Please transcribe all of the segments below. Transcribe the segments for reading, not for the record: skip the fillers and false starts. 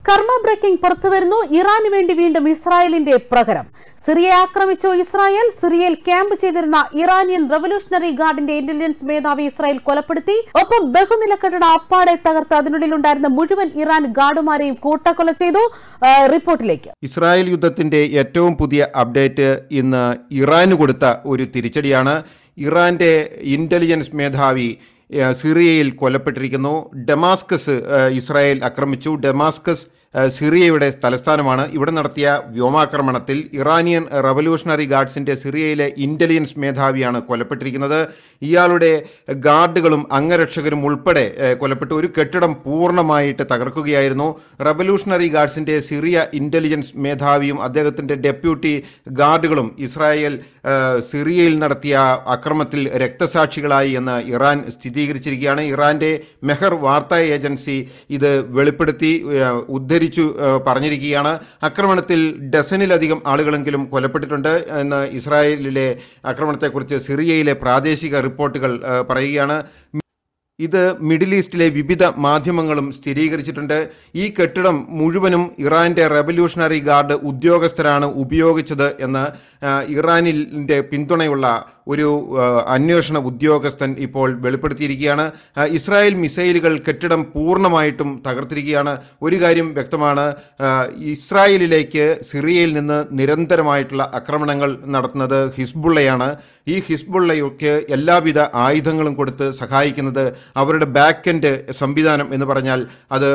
കർമ്മ ബ്രേക്കിംഗ് പുറത്തുവരുന്നു. ഇറാന് വേണ്ടി വീണ്ടും ഇസ്രായേലിന്റെ പ്രഹരം. സിറിയയെ ആക്രമിച്ചു ഇസ്രായേൽ. സിറിയയിൽ ക്യാമ്പ് ചെയ്തിരുന്ന ഇറാനിയൻ റവല്യൂഷണറി ഗാർഡിന്റെ ഇന്റലിജൻസ് മേധാവി ഇസ്രായേൽ കൊലപ്പെടുത്തി. ഒപ്പം ബഹുനില കെട്ടിടം അപ്പാടെ തകർത്ത് അതിനുള്ളിലുണ്ടായിരുന്ന മുഴുവൻ ഇറാൻ ഗാർഡുമാരെയും കൂട്ടക്കൊല ചെയ്തു. റിപ്പോർട്ടിലേക്ക്. ഇസ്രായേൽ യുദ്ധത്തിന്റെ ഏറ്റവും പുതിയ അപ്ഡേറ്റ് ഇന്ന് ഇറാന് കൊടുത്ത ഒരു തിരിച്ചടിയാണ്. ഇറാന്റെ ഇന്റലിജൻസ് മേധാവി സിറിയയിൽ കൊല്ലപ്പെട്ടിരിക്കുന്നു. ഡമാസ്കസ് ഇസ്രായേൽ ആക്രമിച്ചു. ഡമാസ്കസ് സിറിയയുടെ തലസ്ഥാനമാണ്. ഇവിടെ നടത്തിയ വ്യോമാക്രമണത്തിൽ ഇറാനിയൻ റവല്യൂഷണറി ഗാർഡ്സിൻ്റെ സിറിയയിലെ ഇൻ്റലിജൻസ് മേധാവിയാണ് കൊല്ലപ്പെട്ടിരിക്കുന്നത്. ഇയാളുടെ ഗാർഡുകളും അംഗരക്ഷകരും ഉൾപ്പെടെ കൊല്ലപ്പെട്ടു. ഒരു കെട്ടിടം പൂർണ്ണമായിട്ട് തകർക്കുകയായിരുന്നു. റവല്യൂഷണറി ഗാർഡ്സിൻ്റെ സിറിയ ഇൻ്റലിജൻസ് മേധാവിയും അദ്ദേഹത്തിൻ്റെ ഡെപ്യൂട്ടി ഗാർഡുകളും ഇസ്രായേൽ സിറിയയിൽ നടത്തിയ അക്രമത്തിൽ രക്തസാക്ഷികളായി എന്ന് ഇറാൻ സ്ഥിരീകരിച്ചിരിക്കുകയാണ്. ഇറാൻ്റെ മെഹർ വാർത്താ ഏജൻസി ഇത് വെളിപ്പെടുത്തി പറഞ്ഞിരിക്കുകയാണ്. ആക്രമണത്തിൽ ഡസനിലധികം ആളുകളെങ്കിലും കൊല്ലപ്പെട്ടിട്ടുണ്ട് എന്ന് ഇസ്രായേലിലെ ആക്രമണത്തെക്കുറിച്ച് സിറിയയിലെ പ്രാദേശിക റിപ്പോർട്ടുകൾ പറയുകയാണ്. ഇത് മിഡിൽ ഈസ്റ്റിലെ വിവിധ മാധ്യമങ്ങളും സ്ഥിരീകരിച്ചിട്ടുണ്ട്. ഈ കെട്ടിടം മുഴുവനും ഇറാൻ്റെ റവല്യൂഷണറി ഗാർഡ് ഉദ്യോഗസ്ഥരാണ് ഉപയോഗിച്ചത് എന്ന് ഇറാനിൻ്റെ പിന്തുണയുള്ള ഒരു അന്വേഷണ ഉദ്യോഗസ്ഥൻ ഇപ്പോൾ വെളിപ്പെടുത്തിയിരിക്കുകയാണ്. ഇസ്രായേൽ മിസൈലുകൾ കെട്ടിടം പൂർണ്ണമായിട്ടും തകർത്തിരിക്കുകയാണ്. ഒരു കാര്യം വ്യക്തമാണ്, ഇസ്രായേലിലേക്ക് സിറിയയിൽ നിന്ന് നിരന്തരമായിട്ടുള്ള ആക്രമണങ്ങൾ നടത്തുന്നത് ഹിസ്ബുള്ളയാണ്. ഈ ഹിസ്ബുള്ളയ്ക്ക് എല്ലാവിധ ആയുധങ്ങളും കൊടുത്ത് സഹായിക്കുന്നത് അവരുടെ ബാക്ക് എൻഡ് സംവിധാനം എന്ന് പറഞ്ഞാൽ അത്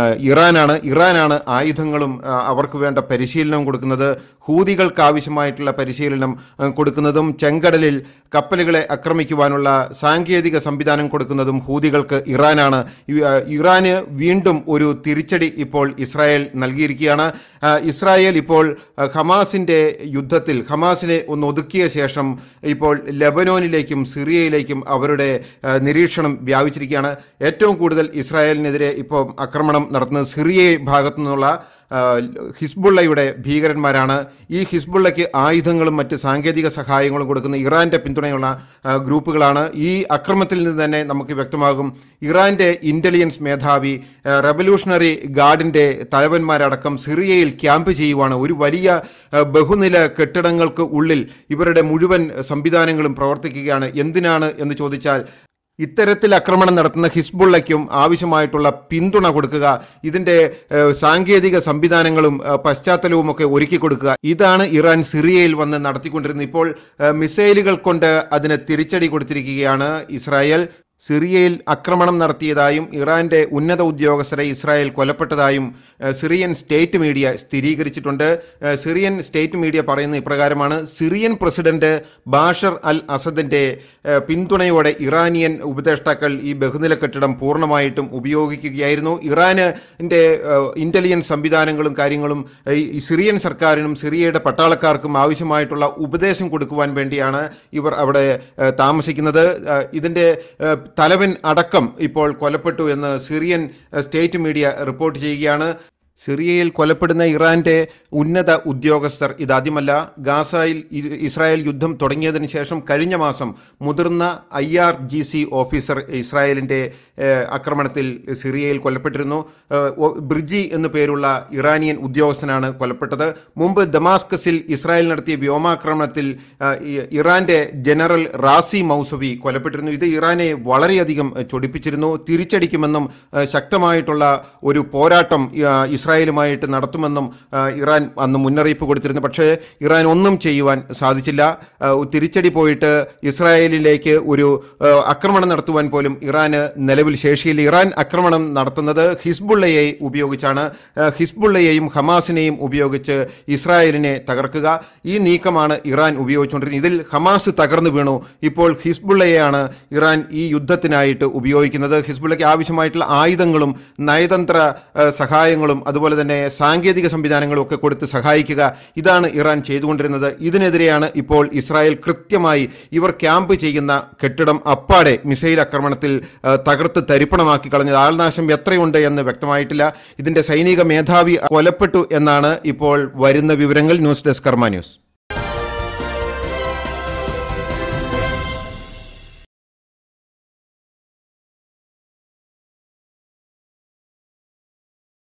ഇറാനാണ് ആയുധങ്ങളും അവർക്ക് വേണ്ട പരിശീലനവും കൊടുക്കുന്നത്. ഹൂതികൾക്ക് ആവശ്യമായിട്ടുള്ള പരിശീലനം കൊടുക്കുന്നതും ചെങ്കടലിൽ കപ്പലുകളെ ആക്രമിക്കുവാനുള്ള സാങ്കേതിക സംവിധാനം കൊടുക്കുന്നതും ഹൂതികൾക്ക് ഇറാനാണ്. ഇറാന് വീണ്ടും ഒരു തിരിച്ചടി ഇപ്പോൾ ഇസ്രായേൽ നൽകിയിരിക്കുകയാണ്. ഇസ്രായേൽ ഇപ്പോൾ ഹമാസിൻ്റെ യുദ്ധത്തിൽ ഹമാസിനെ ഒന്ന് ഒതുക്കിയ ശേഷം ഇപ്പോൾ ലെബനോനിലേക്കും സിറിയയിലേക്കും അവരുടെ നിരീക്ഷണം വ്യാപിച്ചിരിക്കുകയാണ്. ഏറ്റവും കൂടുതൽ ഇസ്രായേലിനെതിരെ ഇപ്പോൾ ആക്രമണം നടത്തുന്നത് സിറിയ ഭാഗത്തു നിന്നുള്ള ഹിസ്ബുള്ളയുടെ ഭീകരന്മാരാണ്. ഈ ഹിസ്ബുള്ളയ്ക്ക് ആയുധങ്ങളും മറ്റ് സാങ്കേതിക സഹായങ്ങളും കൊടുക്കുന്ന ഇറാൻ്റെ പിന്തുണയുള്ള ഗ്രൂപ്പുകളാണ്. ഈ അക്രമത്തിൽ നിന്ന് തന്നെ നമുക്ക് വ്യക്തമാകും ഇറാൻ്റെ ഇൻ്റലിജൻസ് മേധാവി റവല്യൂഷണറി ഗാർഡിൻ്റെ തലവന്മാരടക്കം സിറിയയിൽ ക്യാമ്പ് ചെയ്യുവാണ്. ഒരു വലിയ ബഹുനില കെട്ടിടങ്ങൾക്ക് ഉള്ളിൽ ഇവരുടെ മുഴുവൻ സംവിധാനങ്ങളും പ്രവർത്തിക്കുകയാണ്. എന്തിനാണ് എന്ന് ചോദിച്ചാൽ ഇത്തരത്തിൽ ആക്രമണം നടത്തുന്ന ഹിസ്ബുള്ളയ്ക്കും ആവശ്യമായിട്ടുള്ള പിന്തുണ കൊടുക്കുക, ഇതിൻ്റെ സാങ്കേതിക സംവിധാനങ്ങളും പശ്ചാത്തലവുമൊക്കെ ഒരുക്കി കൊടുക്കുക. ഇതാണ് ഇറാൻ സിറിയയിൽ വന്ന് നടത്തിക്കൊണ്ടിരുന്നത്. ഇപ്പോൾ മിസൈലുകൾ കൊണ്ട് അതിന് തിരിച്ചടി കൊടുത്തിരിക്കുകയാണ് ഇസ്രായേൽ. സിറിയയിൽ ആക്രമണം നടത്തിയതായും ഇറാൻ്റെ ഉന്നത ഉദ്യോഗസ്ഥരെ ഇസ്രായേൽ കൊല്ലപ്പെട്ടതായും സിറിയൻ സ്റ്റേറ്റ് മീഡിയ സ്ഥിരീകരിച്ചിട്ടുണ്ട്. സിറിയൻ സ്റ്റേറ്റ് മീഡിയ പറയുന്ന ഇപ്രകാരമാണ്: സിറിയൻ പ്രസിഡന്റ് ബാഷർ അൽ അസദിൻ്റെ പിന്തുണയോടെ ഇറാനിയൻ ഉപദേഷ്ടാക്കൾ ഈ ബഹുനില കെട്ടിടം പൂർണ്ണമായിട്ടും ഉപയോഗിക്കുകയായിരുന്നു. ഇറാനിൻ്റെ ഇൻ്റലിജൻസ് സംവിധാനങ്ങളും കാര്യങ്ങളും ഈ സിറിയൻ സർക്കാരിനും സിറിയയുടെ പട്ടാളക്കാർക്കും ആവശ്യമായിട്ടുള്ള ഉപദേശം കൊടുക്കുവാൻ വേണ്ടിയാണ് ഇവർ അവിടെ താമസിക്കുന്നത്. ഇതിൻ്റെ തലവൻ അടക്കം ഇപ്പോൾ കൊല്ലപ്പെട്ടു എന്ന് സിറിയൻ സ്റ്റേറ്റ് മീഡിയ റിപ്പോർട്ട് ചെയ്യുകയാണ്. സിറിയയിൽ കൊല്ലപ്പെടുന്ന ഇറാൻ്റെ ഉന്നത ഉദ്യോഗസ്ഥർ ഇതാദ്യമല്ല. ഗാസയിൽ ഇസ്രായേൽ യുദ്ധം തുടങ്ങിയതിന് ശേഷം കഴിഞ്ഞ മാസം മുതിർന്ന IRGC ഓഫീസർ ഇസ്രായേലിൻ്റെ ആക്രമണത്തിൽ സിറിയയിൽ കൊല്ലപ്പെട്ടിരുന്നു. ബ്രിജി എന്നു പേരുള്ള ഇറാനിയൻ ഉദ്യോഗസ്ഥനാണ് കൊല്ലപ്പെട്ടത്. മുമ്പ് ദമാസ്കസിൽ ഇസ്രായേൽ നടത്തിയ വ്യോമാക്രമണത്തിൽ ഇറാൻ്റെ ജനറൽ റാസി മൗസവി കൊല്ലപ്പെട്ടിരുന്നു. ഇത് ഇറാനെ വളരെയധികം ചൊടിപ്പിച്ചിരുന്നു. തിരിച്ചടിക്കുമെന്നും ശക്തമായിട്ടുള്ള ഒരു പോരാട്ടം ഇസ്രായേലുമായിട്ട് നടത്തുമെന്നും ഇറാൻ അന്ന് മുന്നറിയിപ്പ് കൊടുത്തിരുന്നു. പക്ഷേ ഇറാൻ ഒന്നും ചെയ്യുവാൻ സാധിച്ചില്ല. തിരിച്ചടി പോയിട്ട് ഇസ്രായേലിലേക്ക് ഒരു ആക്രമണം നടത്തുവാൻ പോലും ഇറാന് നിലവിൽ ശേഷിയില്ല. ഇറാൻ ആക്രമണം നടത്തുന്നത് ഹിസ്ബുള്ളയെ ഉപയോഗിച്ചാണ്. ഹിസ്ബുള്ളയെയും ഹമാസിനെയും ഉപയോഗിച്ച് ഇസ്രായേലിനെ തകർക്കുക, ഈ നീക്കമാണ് ഇറാൻ ഉപയോഗിച്ചുകൊണ്ടിരുന്നത്. ഇതിൽ ഹമാസ് തകർന്നു വീണു. ഇപ്പോൾ ഹിസ്ബുള്ളയെയാണ് ഇറാൻ ഈ യുദ്ധത്തിനായിട്ട് ഉപയോഗിക്കുന്നത്. ഹിസ്ബുള്ളയ്ക്ക് ആവശ്യമായിട്ടുള്ള ആയുധങ്ങളും നയതന്ത്ര സഹായങ്ങളും അതുപോലെ തന്നെ സാങ്കേതിക സംവിധാനങ്ങളും ഒക്കെ കൊടുത്ത് സഹായിക്കുക, ഇതാണ് ഇറാൻ ചെയ്തുകൊണ്ടിരുന്നത്. ഇതിനെതിരെയാണ് ഇപ്പോൾ ഇസ്രായേൽ കൃത്യമായി ഇവർ ക്യാമ്പ് ചെയ്യുന്ന കെട്ടിടം അപ്പാടെ മിസൈൽ ആക്രമണത്തിൽ തകർത്ത് തരിപ്പണമാക്കി കളഞ്ഞത്. ആൾനാശം എത്രയുണ്ട് എന്ന് വ്യക്തമായിട്ടില്ല. ഇതിൻ്റെ സൈനിക മേധാവി കൊല്ലപ്പെട്ടു എന്നാണ് ഇപ്പോൾ വരുന്ന വിവരങ്ങൾ. News desk Karma news.